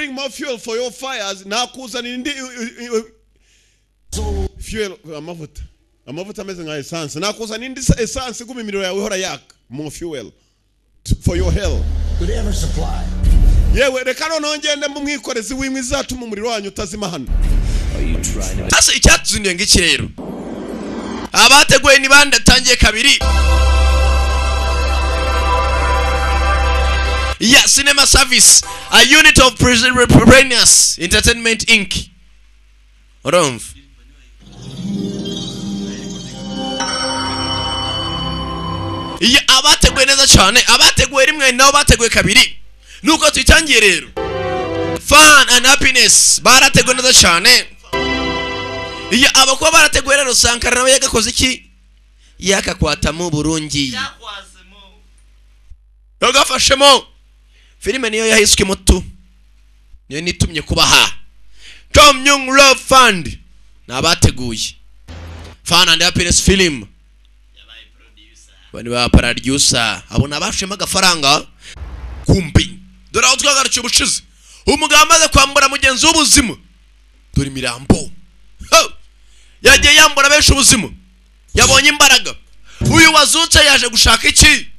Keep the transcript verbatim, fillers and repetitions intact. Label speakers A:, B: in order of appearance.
A: bring more fuel for your fires. Nakuzanira indi fuel amavuta. Amavuta ameze nka essence. Nakuzanira indi essence guma imiriro yawe ihora yaka. More fuel for your hell.
B: Could ever supply.
A: Yewe reka none ngende mu mwikorezi w'imwe izatuma umuriro wanyu utazima hano.
C: Asa icyatuzuniye ngiki rero. Abateguye ni bande atangiye kabiri. Yeah, Cinema Service, a unit of Preparedness Entertainment Incorporated. Orumva. Iya abateguye neza cyane, abateguye rimwe nabo bateguye kabiri. Nuko tutangiye rero. Fun and happiness barateguye neza cyane. Iya abakwa barateguye rero Sankara nawe yagakoze iki? Yakakwata mu Burundi. Yakwazemo. Yagafashemo. Filime niyo yahiswe mutu. Niyo nitumye kubaha. Tom Young Love Fund nabateguye. Fun and happiness film. Yabaye producer. Bani ba producer. Abona bashema gafaranga kumbi. Dore aho twagarukiye ubushize. Umugabo amaze kwambura mugenzi w'ubuzima. Dore imirambo. Yagiye yambura benshi ubuzima. Yabonye imbaraga. Uyu wazutse yaje gushaka iki?